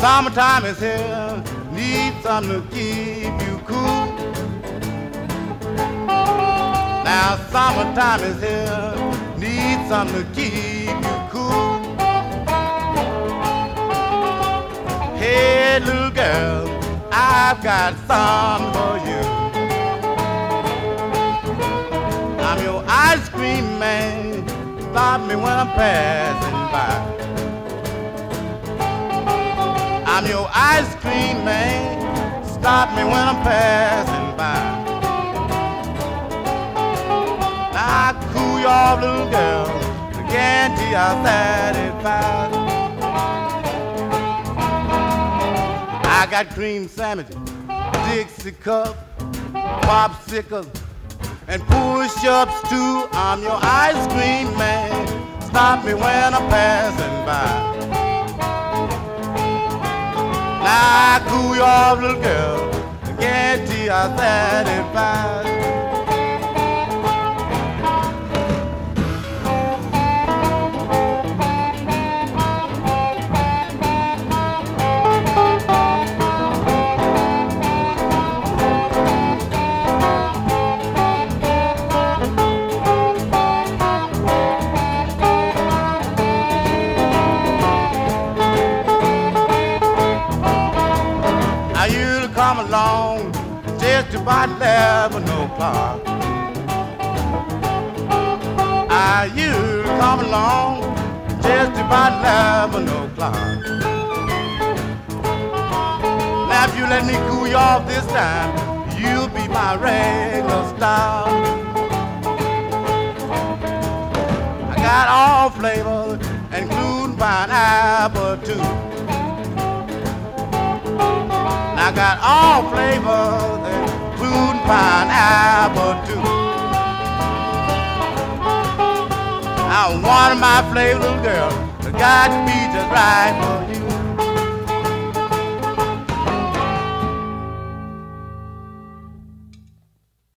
Summertime is here, need something to keep you cool. Now summertime is here, need something to keep you cool. Hey little girl, I've got something for you. I'm your ice cream man, stop me when I'm passing by. I'm your ice cream man, stop me when I'm passing by. Now I cool you off, little girl, I guarantee I'm satisfied. I got cream sandwiches, Dixie cup, popsicles, and push-ups too. I'm your ice cream man, stop me when I'm passing by. Now I cool you off, little girl, I guarantee I'm satisfied. Come along just about 11 o'clock. You come along just about 11 o'clock. Now if you let me cool you off this time, you'll be my regular star. I got all flavors, including pineapple too. I got all flavors, including pineapple too. Now one of my flavors, little girl, got to be just right for you.